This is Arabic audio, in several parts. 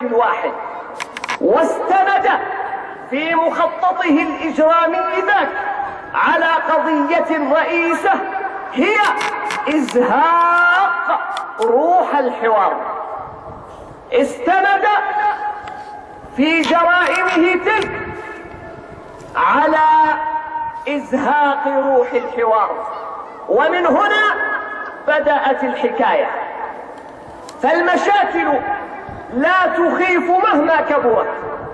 الواحد، واستند في مخططه الإجرامي ذاك على قضية رئيسة هي إزهاق روح الحوار. استند في جرائمه تلك على إزهاق روح الحوار، ومن هنا بدأت الحكاية. فالمشاكل لا تخيف مهما كبرت،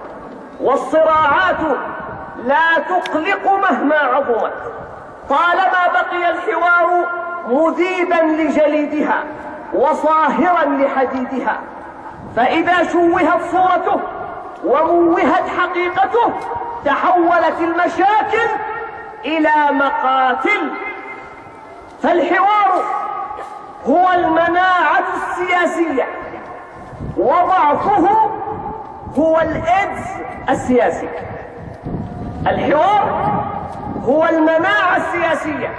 والصراعات لا تقلق مهما عظمت، طالما بقي الحوار مذيبا لجليدها وصاهرا لحديدها. فإذا شوهت صورته وموهت حقيقته تحولت المشاكل إلى مقاتل. فالحوار هو المناعة السياسية، وضعفه هو الإيدز السياسي. الحوار هو المناعة السياسية،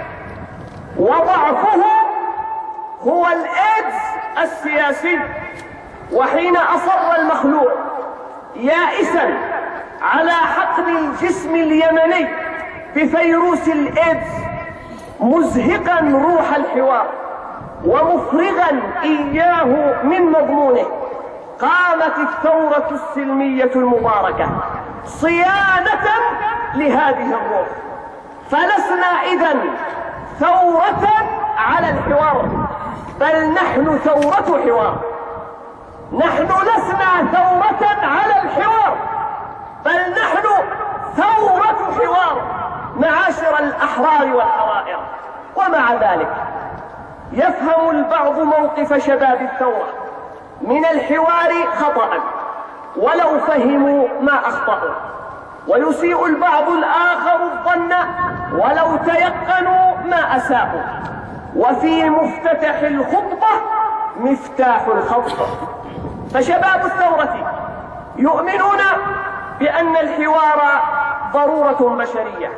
وضعفه هو الإيدز السياسي. وحين أصر المخلوق يائسا على حقن الجسم اليمني بفيروس الإيدز مزهقا روح الحوار ومفرغا إياه من مضمونه، قامت الثورة السلمية المباركة صيانة لهذه الروح. فلسنا إذن ثورة على الحوار، بل نحن ثورة حوار. نحن لسنا ثورة على الحوار، بل نحن ثورة حوار معاشر الأحرار والحرائر. ومع ذلك يفهم البعض موقف شباب الثورة من الحوار خطأ ولو فهموا ما أخطأوا، ويسيء البعض الآخر الظن ولو تيقنوا ما أساءوا. وفي مفتتح الخطبة مفتاح الخطبة. فشباب الثورة يؤمنون بأن الحوار ضرورة بشرية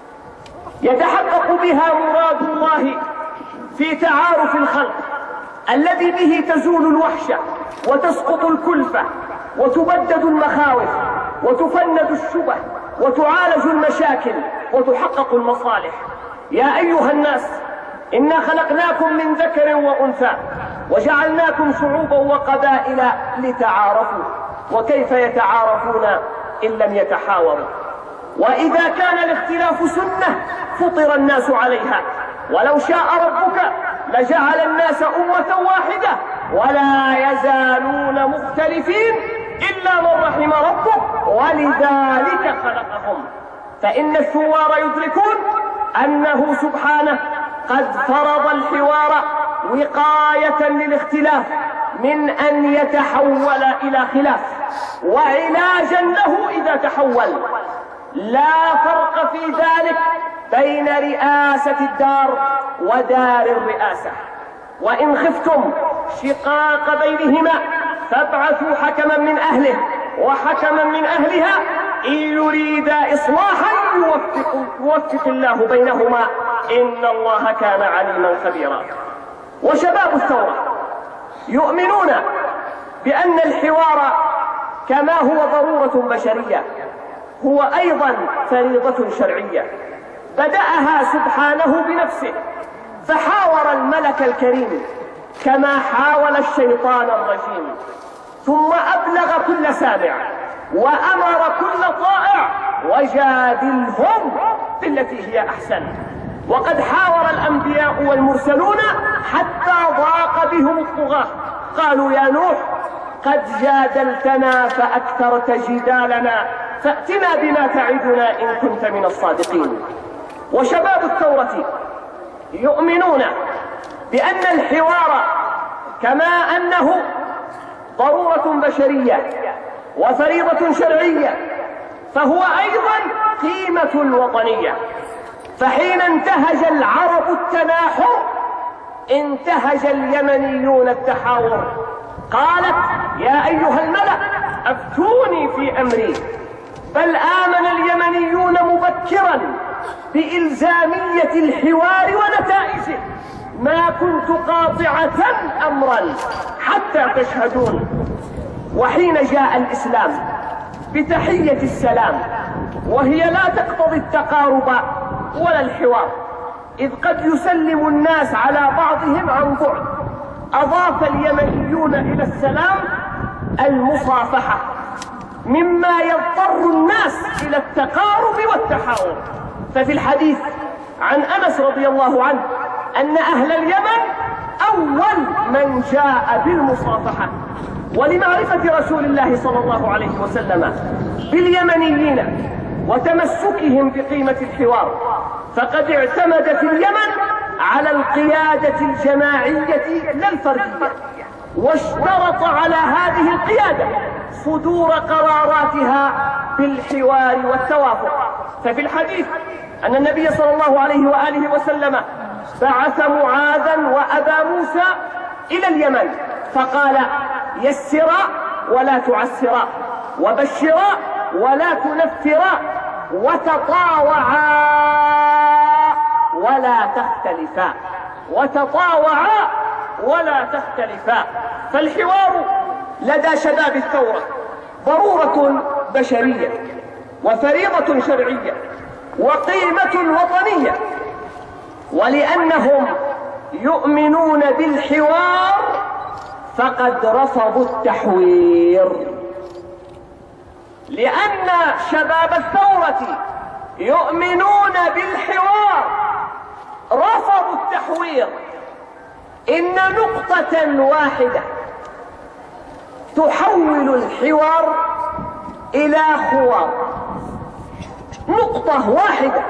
يتحقق بها مراد الله في تعارف الخلق الذي به تزول الوحشة وتسقط الكلفة وتبدد المخاوف وتفند الشبه وتعالج المشاكل وتحقق المصالح. يا أيها الناس، إنا خلقناكم من ذكر وأنثى وجعلناكم شعوبا وقبائل لتعارفوا، وكيف يتعارفون إن لم يتحاوروا؟ وإذا كان الاختلاف سنة فطر الناس عليها، ولو شاء ربك لجعل الناس أمة واحدة ولا يزالون مختلفين إلا من رحم ربك ولذلك خلقهم. فإن الثوار يدركون أنه سبحانه قد فرض الحوار وقاية للاختلاف من أن يتحول إلى خلاف، وعلاجا له إذا تحول. لا فرق في ذلك بين رئاسة الدار ودار الرئاسة. وإن خفتم شقاق بينهما فابعثوا حكما من أهله وحكما من أهلها إن يريدا إصلاحا يوفق الله بينهما إن الله كان عليما خبيرا. وشباب الثورة يؤمنون بأن الحوار كما هو ضرورة بشرية هو أيضا فريضة شرعية بدأها سبحانه بنفسه، فحاور الملك الكريم كما حاول الشيطان الرجيم، ثم أبلغ كل سامع وأمر كل طائع وجادلهم بالتي هي أحسن. وقد حاور الأنبياء والمرسلون حتى ضاق بهم الطغاة، قالوا يا نوح قد جادلتنا فأكثرت جدالنا فأتنا بما تعدنا إن كنت من الصادقين. وشباب الثورة يؤمنون بأن الحوار كما أنه ضرورة بشرية وفريضة شرعية فهو أيضا قيمة وطنية. فحين انتهج العرب التناحر انتهج اليمنيون التحاور. قالت يا أيها الملأ أفتوني في أمري، بل آمن اليمنيون مبكرا بإلزامية الحوار ونتائجه. ما كنت قاطعة أمرا حتى تشهدون. وحين جاء الإسلام بتحية السلام، وهي لا تقتضي التقارب ولا الحوار، إذ قد يسلم الناس على بعضهم عن بعد، أضاف اليمنيون إلى السلام المصافحة، مما يضطر الناس إلى التقارب والتحاور. ففي الحديث عن أنس رضي الله عنه أن أهل اليمن أول من جاء بالمصافحة. ولمعرفة رسول الله صلى الله عليه وسلم باليمنيين وتمسكهم بقيمة الحوار، فقد اعتمد في اليمن على القيادة الجماعية لا الفردية، واشترط على هذه القيادة صدور قراراتها بالحوار والتوافق. ففي الحديث أن النبي صلى الله عليه وآله وسلم بعث معاذا وأبا موسى إلى اليمن فقال: يسرا ولا تعسرا، وبشرا ولا تنفرا، وتطاوعا ولا تختلفا، وتطاوعا ولا تختلفا. فالحوار لدى شباب الثورة ضرورة بشرية وفريضة شرعية وقيمة وطنية، ولأنهم يؤمنون بالحوار فقد رفضوا التحوير. لأن شباب الثورة يؤمنون بالحوار رفضوا التحوير. إن نقطة واحدة تحول الحوار إلى خوار، نقطة واحدة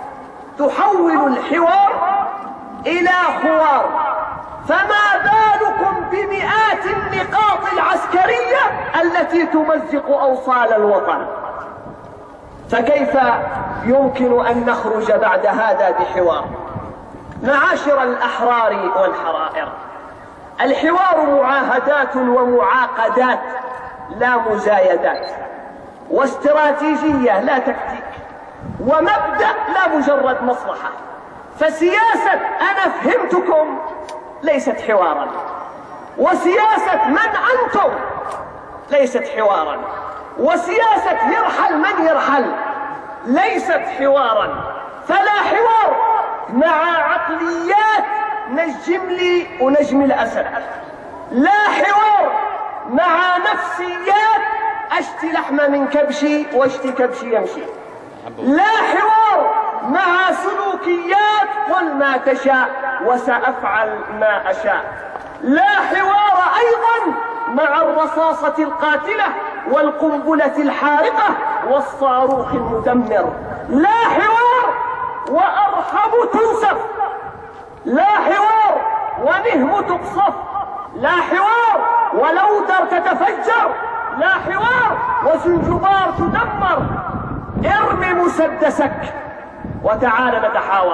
تحول الحوار إلى خوار، فما بالكم بمئات النقاط العسكرية التي تمزق أوصال الوطن؟ فكيف يمكن أن نخرج بعد هذا بحوار؟ معاشر الأحرار والحرائر، الحوار معاهدات ومعاقدات لا مزايدات، واستراتيجية لا تكتيك، ومبدأ لا مجرد مصلحة. فسياسة أنا فهمتكم ليست حوارا، وسياسة من أنتم ليست حوارا، وسياسة يرحل من يرحل ليست حوارا. فلا حوار مع عقليات نجم لي ونجم الأسد، لا حوار مع نفسيات أشتي لحمة من كبشي واشتي كبشي يمشي، لا حوار مع سلوكيات قل ما تشاء وسأفعل ما أشاء، لا حوار أيضا مع الرصاصة القاتلة والقنبلة الحارقة والصاروخ المدمر، لا حوار وأرحب تنسف، لا حوار ونهم تقصف، لا حوار ولودر تتفجر، لا حوار وزنجبار تدمر. ارمي مسدسك وتعال نتحاور،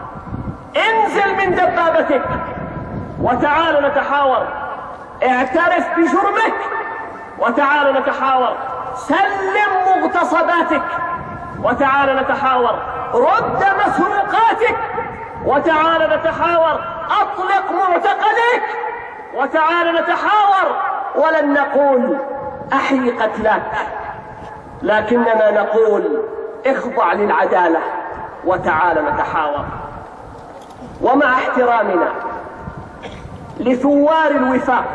انزل من دبابتك وتعال نتحاور، اعترف بجرمك وتعال نتحاور، سلم مغتصباتك وتعال نتحاور، رد مسروقاتك وتعال نتحاور، اطلق معتقلك وتعال نتحاور. ولن نقول احيي قتلاك، لكننا نقول اخضع للعدالة وتعال نتحاور. ومع احترامنا لثوار الوفاق،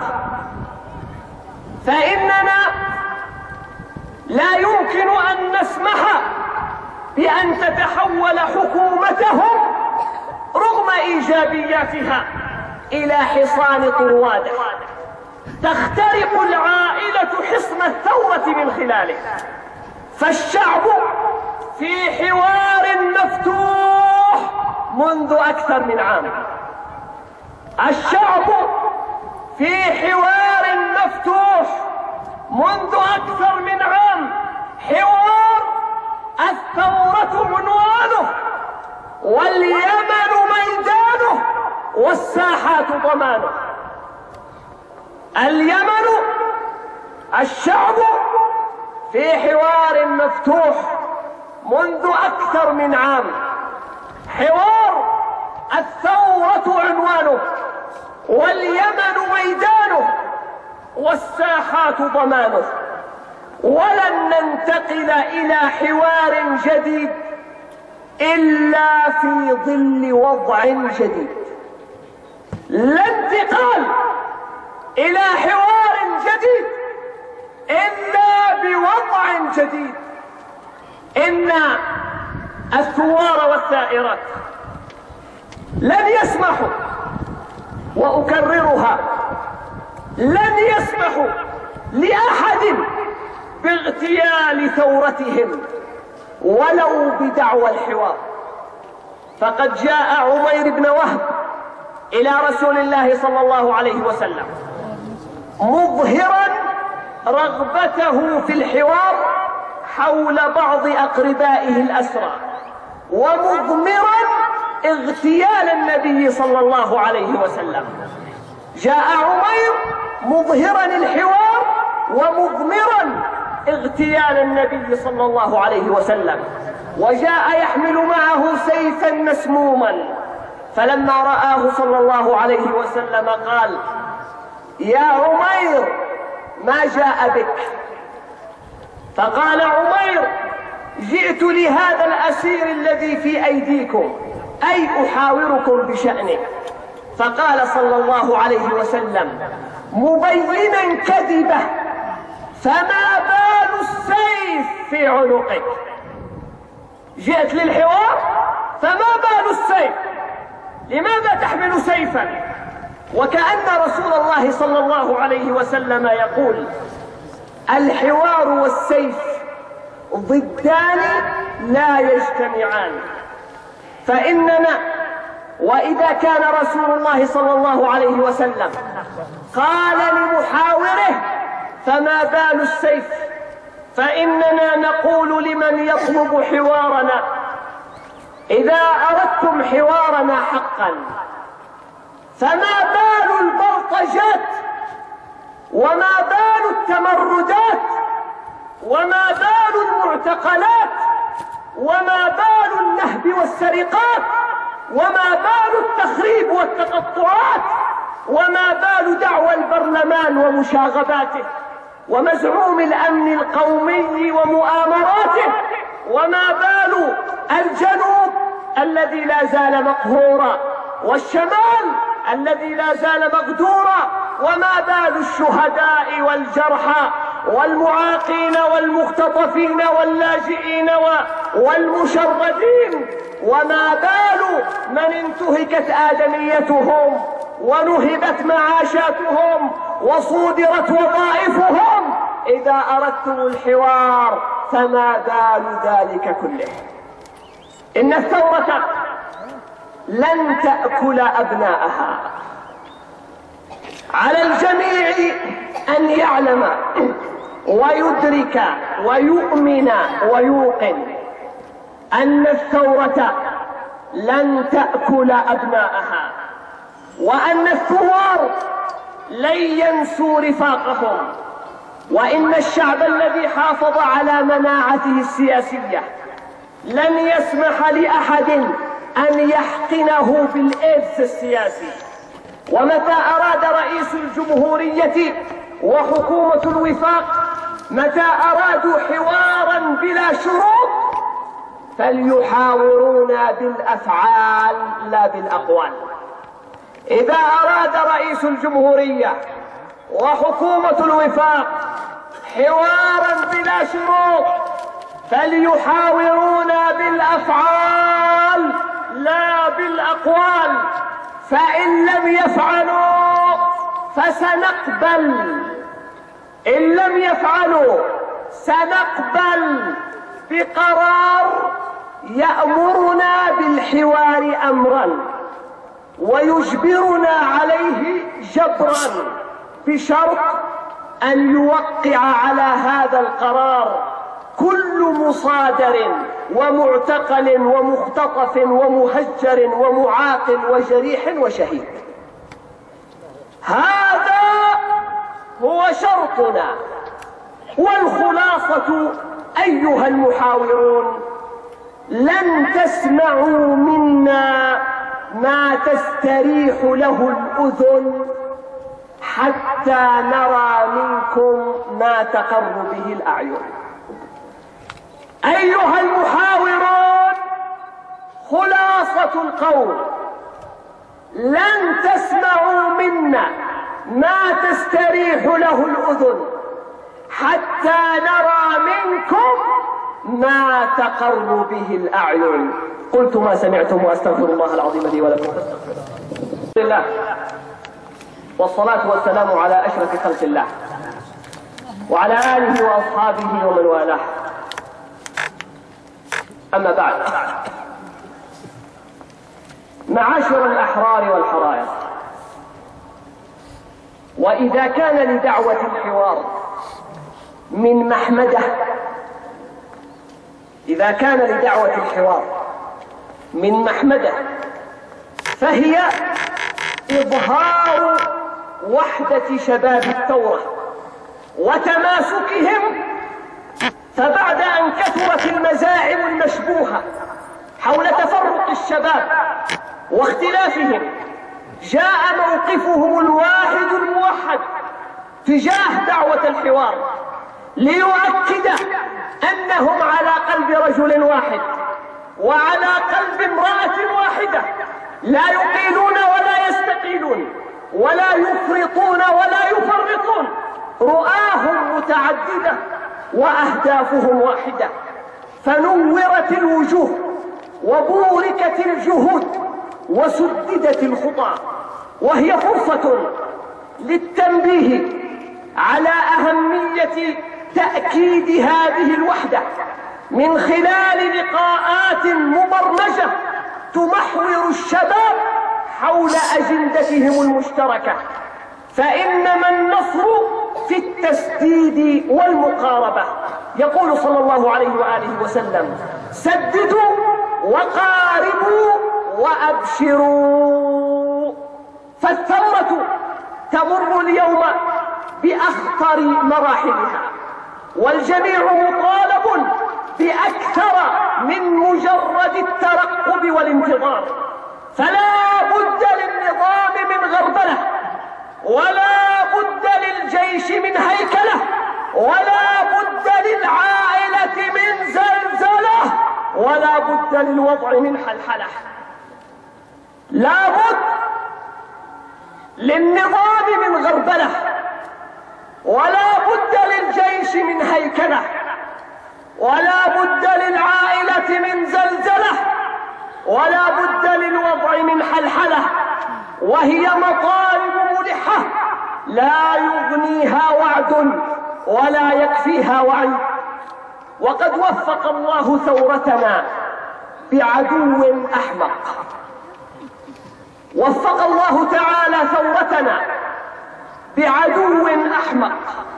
فإننا لا يمكن أن نسمح بأن تتحول حكومتهم رغم إيجابياتها إلى حصان طروادة تخترق العائلة حصن الثورة من خلاله. فالشعب في حوار مفتوح منذ أكثر من عام، الشعب في حوار مفتوح منذ أكثر من عام، حوار الثورة عنوانه واليمن ميدانه والساحات ضمانه. اليمن، الشعب في حوار مفتوح منذ أكثر من عام، حوار الثورة عنوانه واليمن ميدانه والساحات ضمانه، ولن ننتقل إلى حوار جديد إلا في ظل وضع جديد. لا انتقال إلى حوار جديد إلا بوضع جديد. إن الثوار والثائرات لن يسمحوا، وأكررها، لن يسمحوا لأحد باغتيال ثورتهم ولو بدعوى الحوار. فقد جاء عمير بن وهب إلى رسول الله صلى الله عليه وسلم مظهرا رغبته في الحوار حول بعض أقربائه الأسرى، ومضمرا اغتيال النبي صلى الله عليه وسلم. جاء عمير مظهرا الحوار ومضمرا اغتيال النبي صلى الله عليه وسلم، وجاء يحمل معه سيفا مسموما. فلما رآه صلى الله عليه وسلم قال: يا عمير ما جاء بك؟ فقال عمير: جئت لهذا الأسير الذي في أيديكم، أي أحاوركم بشأنه. فقال صلى الله عليه وسلم مبينا كذبه: فما بال السيف في عنقك؟ جئت للحوار فما بال السيف؟ لماذا تحمل سيفا؟ وكأن رسول الله صلى الله عليه وسلم يقول: الحوار والسيف ضدان لا يجتمعان. فإننا وإذا كان رسول الله صلى الله عليه وسلم قال لمحاوره: فما بال السيف، فإننا نقول لمن يطلب حوارنا: إذا أردتم حوارنا حقا فما بال البلطجات، وما بال التمردات، وما بال المعتقلات، وما بال النهب والسرقات، وما بال التخريب والتقطعات، وما بال دعوى البرلمان ومشاغباته، ومزعوم الأمن القومي ومؤامراته، وما بال الجنوب الذي لا زال مقهورا، والشمال الذي لا زال مقدورا، وما بال الشهداء والجرحى والمعاقين والمختطفين واللاجئين والمشردين، وما بال من انتهكت آدميتهم ونهبت معاشاتهم وصودرت وظائفهم. إذا أردتم الحوار فما بال ذلك كله. إن الثورة لن تأكل أبناءها. على الجميع أن يعلم ويدرك ويؤمن ويوقن أن الثورة لن تأكل أبناءها، وأن الثوار لن ينسوا رفاقهم، وإن الشعب الذي حافظ على مناعته السياسية لن يسمح لأحد أن يحقنه بالإرث السياسي. ومتى أراد رئيس الجمهورية وحكومة الوفاق، متى أرادوا حوارا بلا شروط، فليحاورونا بالأفعال لا بالأقوال. إذا أراد رئيس الجمهورية وحكومة الوفاق حوارا بلا شروط، فليحاورونا بالأفعال لا بالأقوال. فإن لم يفعلوا فسنقبل، إن لم يفعلوا سنقبل بقرار يأمرنا بالحوار أمرا ويجبرنا عليه جبرا، بشرط أن يوقع على هذا القرار كل مصادر ومعتقل ومختطف ومهجر ومعاق وجريح وشهيد. هذا هو شرطنا. والخلاصة أيها المحاورون: لن تسمعوا منا ما تستريح له الأذن حتى نرى منكم ما تقر به الأعين. أيها المحاورون، خلاصة القول: لن تسمعوا منا ما تستريح له الأذن حتى نرى منكم ما تقر به الأعين. قلت ما سمعتم وأستغفر الله العظيم لي ولكم فاستغفروه. لله والصلاة والسلام على أشرف خلق الله وعلى آله وأصحابه ومن والاه. أما بعد، معاشر الأحرار والحرائر، وإذا كان لدعوة الحوار من محمدة، إذا كان لدعوة الحوار من محمدة فهي إظهار وحدة شباب الثورة وتماسكهم. فبعد أن كثرت المزاعم المشبوهة حول تفرق الشباب واختلافهم، جاء موقفهم الواحد الموحد تجاه دعوة الحوار ليؤكد أنهم على قلب رجل واحد وعلى قلب امرأة واحدة، لا يقيلون ولا يستقيلون ولا يفرطون ولا يفرطون. رؤاهم متعددة وأهدافهم واحدة، فنورت الوجوه وبوركت الجهود وسددت الخطى، وهي فرصة للتنبيه على أهمية تأكيد هذه الوحدة من خلال لقاءات مبرمجة تمحور الشباب حول أجندتهم المشتركة. فإنما النصر في التسديد والمقاربة. يقول صلى الله عليه وآله وسلم: سددوا وقاربوا وأبشروا. فالثورة تمر اليوم بأخطر مراحلها، والجميع مطالب بأكثر من مجرد الترقب والانتظار. فلا بد للنظام من غربلة، ولا بد للجيش من هيكلة، ولا بد للعائلة من زلزلة، ولا بد للوضع من حلحلة. لا بد للنظام من غربلة، ولا بد للجيش من هيكلة، ولا بد للعائلة من زلزلة، ولا بد للوضع من حلحلة. وهي مطالب ملحة لا يغنيها وعد ولا يكفيها وعي. وقد وفق الله ثورتنا بعدو أحمق. وفق الله تعالى ثورتنا بعدو أحمق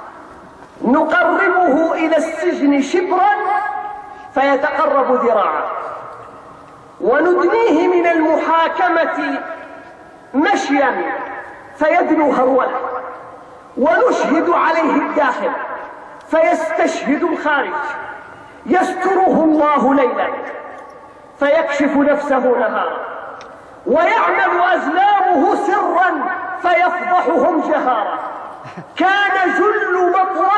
نقربه إلى السجن شبرا فيتقرب ذراعا، وندنيه من المحاكمة مشيا فيدنو هرولا، ونشهد عليه الداخل فيستشهد الخارج. يستره الله ليلا فيكشف نفسه نهارا، ويعمل أزلامه سرا فيفضحهم جهارا. كان جل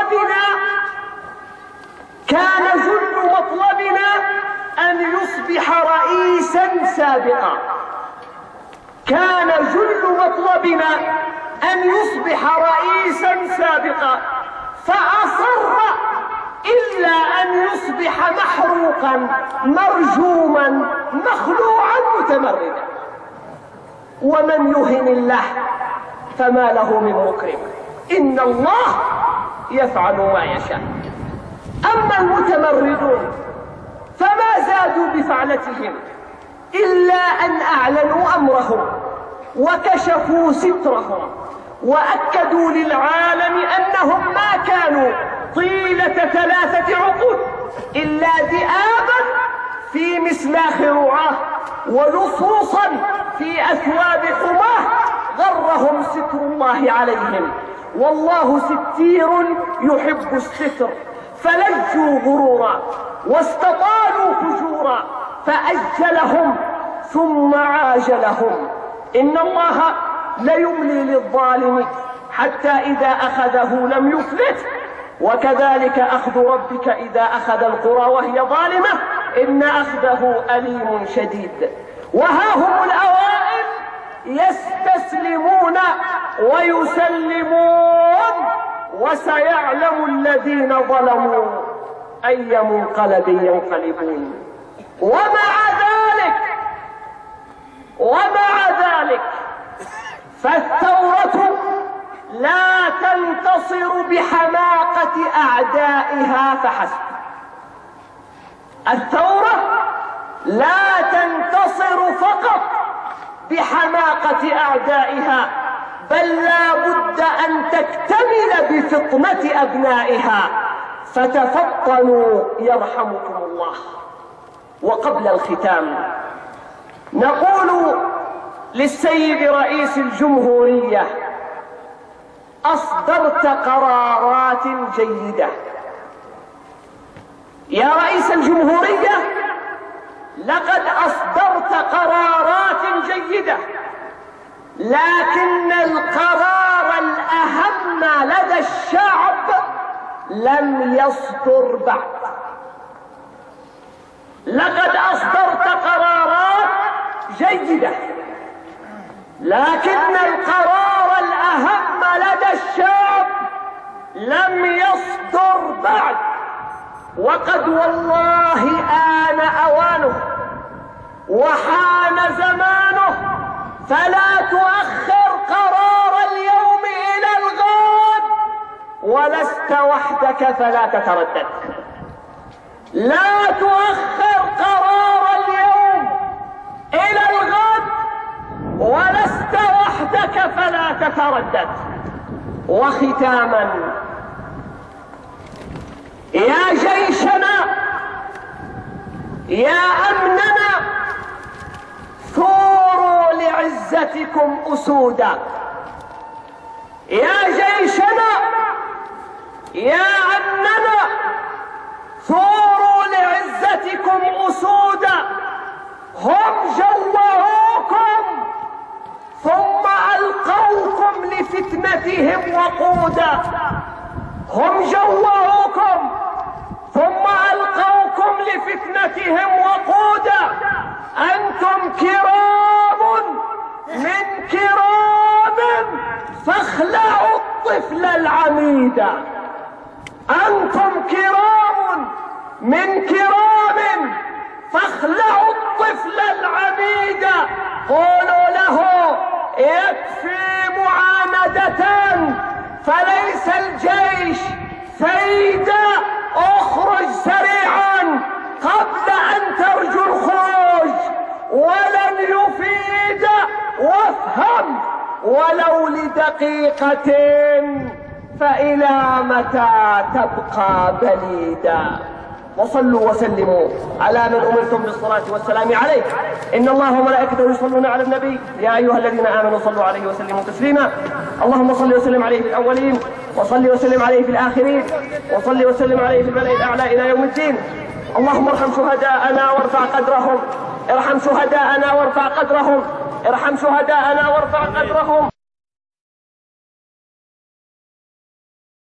مطلبنا أن يصبح رئيسا سابقا. كان جل مطلبنا أن يصبح رئيسا سابقا، فأصر إلا أن يصبح محروقا مرجوما مخلوعا متمردا. ومن يهن الله فما له من مكرم، إن الله يفعل ما يشاء. أما المتمردون فما زادوا بفعلتهم إلا أن أعلنوا أمرهم وكشفوا سترهم، وأكدوا للعالم أنهم ما كانوا طيلة 3 عقود إلا ذئابا في مسلاخ رعاه، ولصوصا في أثواب حماه. غرهم ستر الله عليهم، والله ستير يحب الستر. فلجوا غرورا واستطالوا فجورا، فأجلهم ثم عاجلهم. إن الله ليملي للظالم حتى إذا أخذه لم يفلت، وكذلك أخذ ربك إذا أخذ القرى وهي ظالمة إن أخذه أليم شديد. وها هم الأوائل يستسلمون ويسلمون، وسيعلم الذين ظلموا أي منقلب ينقلبون. ومع ذلك فالثورة لا تنتصر بحماقة أعدائها فحسب. الثورة لا تنتصر فقط بحماقة أعدائها، بل لا بد أن تكتمل بفطنة أبنائها، فتفطنوا يرحمكم الله. وقبل الختام نقول للسيد رئيس الجمهورية: أصدرت قرارات جيدة. يا رئيس الجمهورية، لقد أصدرت قرارات جيدة، لكن القرار الأهم لدى الشعب لم يصدر بعد. لقد أصدرت قرارات جيدة، لكن القرار الأهم لدى الشعب لم يصدر بعد. وقد والله آن أوانه وحان زمانه، فلا تؤخر قرار اليوم إلى الغد، ولست وحدك فلا تتردد. لا تؤخر قرار اليوم إلى الغد، ولست وحدك فلا تتردد. وختاما، يا جيشنا، يا أمننا، ثوروا لعزتكم أسودا. يا جيشنا، يا أمننا، ثوروا لعزتكم أسودا. هم جوعوكم ثم ألقوكم لفتنتهم وقودا. هم جوعوكم ثم ألقوكم لفتنتهم وقودا. أنتم كرام من كرام فاخلعوا الطفل العميد. أنتم كرام من كرام فاخلعوا الطفل العميد. قولوا له: يكفي معاندة، فليس الجيش فايدة، اخرج سريعا قبل أن ترجو الخروج، ولن يفيد. وافهم ولو لدقيقة، فإلى متى تبقى بليدا. وصلوا وسلموا على من أمرتم بالصلاة والسلام عليه. إن الله وملائكته يصلون على النبي يا أيها الذين آمنوا صلوا عليه وسلموا تسليما. اللهم صل وسلم عليه في الأولين، وصل وسلم عليه في الآخرين، وصل وسلم عليه في الملأ الأعلى إلى يوم الدين. اللهم ارحم شهداءنا وارفع قدرهم، ارحم شهداءنا وارفع قدرهم، ارحم شهداءنا وارفع قدرهم.